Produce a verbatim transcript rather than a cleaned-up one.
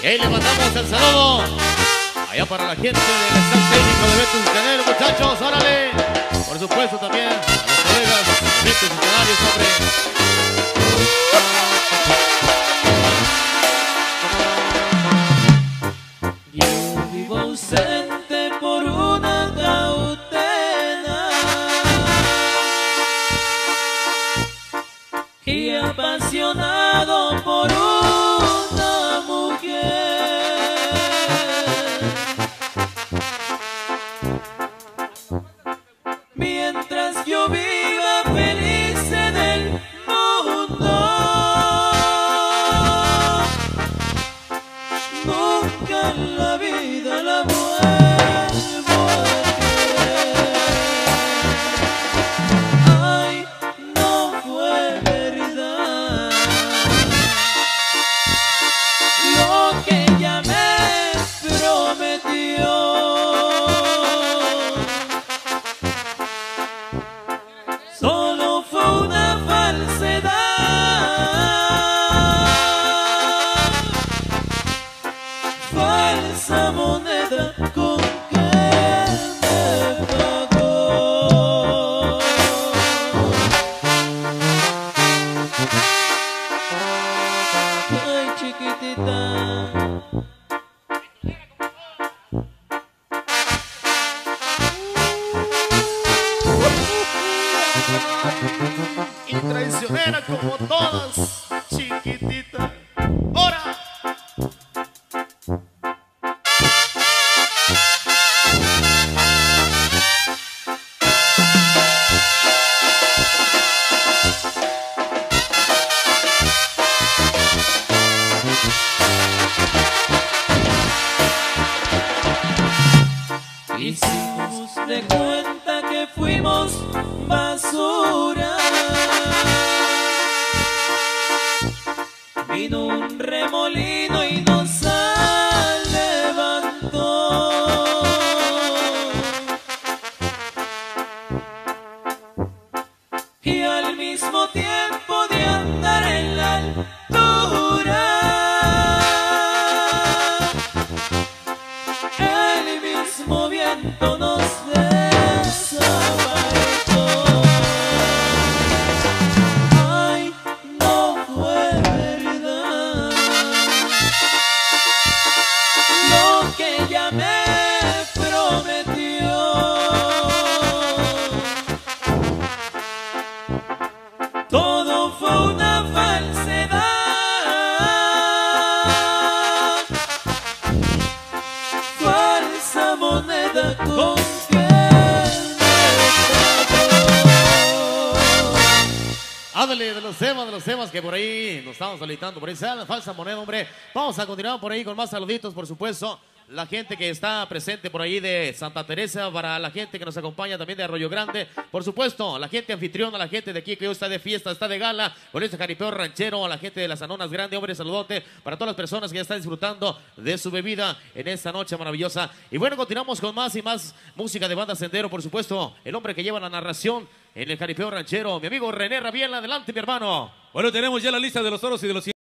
Y le mandamos el saludo allá para la gente del staff técnico de Beto Canelo, muchachos, órale. Por supuesto también a los colegas de Beto Canarios, hombre. Yo vivo ausente por una cautela y apasionado por una mujer. Mientras yo viva feliz en el mundo, nunca en la vida la vuelvo a querer. Ay, no fue verdad lo que ella me prometió. Solo fue una falsedad, falsa moneda con que me pagó. Ay, chiquitita, Y traicionera como todas, chiquitita. ¡Hora! hicimos de cuenta que fuimos basura. Vino un remolino y nos levantó. Y al mismo tiempo de andar en la altura, el mismo viento nos desapareció. Ay, no fue verdad lo que ella me prometió. Todo fue una falsedad, falsa moneda con que me pagó. Ándale, de los temas, de los temas que por ahí nos estamos solicitando, por ahí sea la falsa moneda, hombre. Vamos a continuar por ahí con más saluditos, por supuesto. La gente que está presente por ahí de Santa Teresa, para la gente que nos acompaña también de Arroyo Grande, por supuesto, la gente anfitriona, la gente de aquí que hoy está de fiesta, está de gala, con este jaripeo ranchero, a la gente de las Anonas Grande, hombre, saludote para todas las personas que ya están disfrutando de su bebida en esta noche maravillosa. Y bueno, continuamos con más y más música de Banda Sendero, por supuesto, el hombre que lleva la narración en el jaripeo ranchero, mi amigo René Rabiel, adelante, mi hermano. Bueno, tenemos ya la lista de los toros y de los